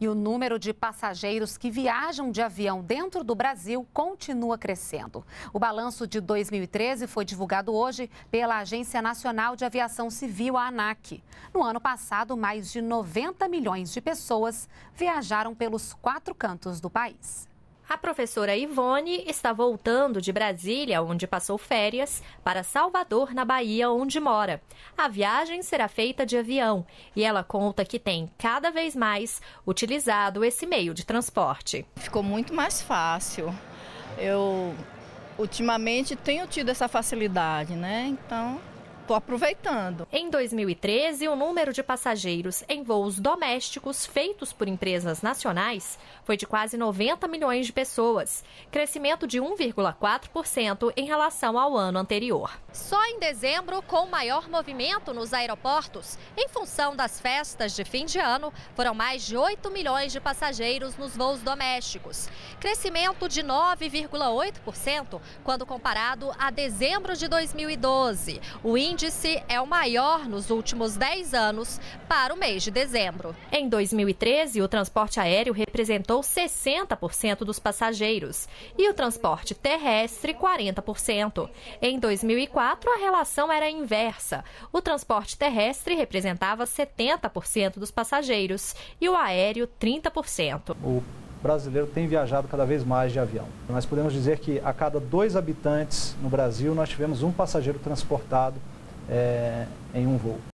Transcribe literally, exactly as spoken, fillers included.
E o número de passageiros que viajam de avião dentro do Brasil continua crescendo. O balanço de dois mil e treze foi divulgado hoje pela Agência Nacional de Aviação Civil, a ANAC. No ano passado, mais de noventa milhões de pessoas viajaram pelos quatro cantos do país. A professora Ivone está voltando de Brasília, onde passou férias, para Salvador, na Bahia, onde mora. A viagem será feita de avião e ela conta que tem cada vez mais utilizado esse meio de transporte. Ficou muito mais fácil. Eu, ultimamente, tenho tido essa facilidade, né? Então, estou aproveitando. Em dois mil e treze, o número de passageiros em voos domésticos feitos por empresas nacionais foi de quase noventa milhões de pessoas, crescimento de um vírgula quatro por cento em relação ao ano anterior. Só em dezembro, com maior movimento nos aeroportos, em função das festas de fim de ano, foram mais de oito milhões de passageiros nos voos domésticos, crescimento de nove vírgula oito por cento quando comparado a dezembro de dois mil e doze. O índice é o maior nos últimos dez anos para o mês de dezembro. Em dois mil e treze, o transporte aéreo representou sessenta por cento dos passageiros e o transporte terrestre quarenta por cento. Em dois mil e quatro, a relação era inversa. O transporte terrestre representava setenta por cento dos passageiros e o aéreo trinta por cento. O brasileiro tem viajado cada vez mais de avião. Nós podemos dizer que a cada dois habitantes no Brasil nós tivemos um passageiro transportado é, em um voo.